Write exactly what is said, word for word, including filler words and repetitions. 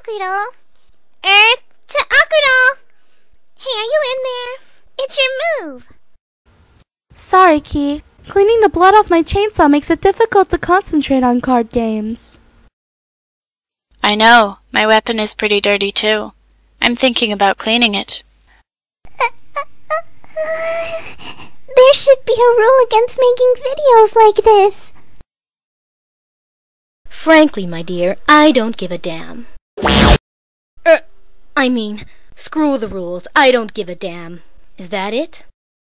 Akuro. Er, to Akuro! Hey, are you in there? It's your move. Sorry, Ki. Cleaning the blood off my chainsaw makes it difficult to concentrate on card games. I know. My weapon is pretty dirty, too. I'm thinking about cleaning it. There should be a rule against making videos like this. Frankly, my dear, I don't give a damn. Er, I mean, screw the rules. I don't give a damn. Is that it?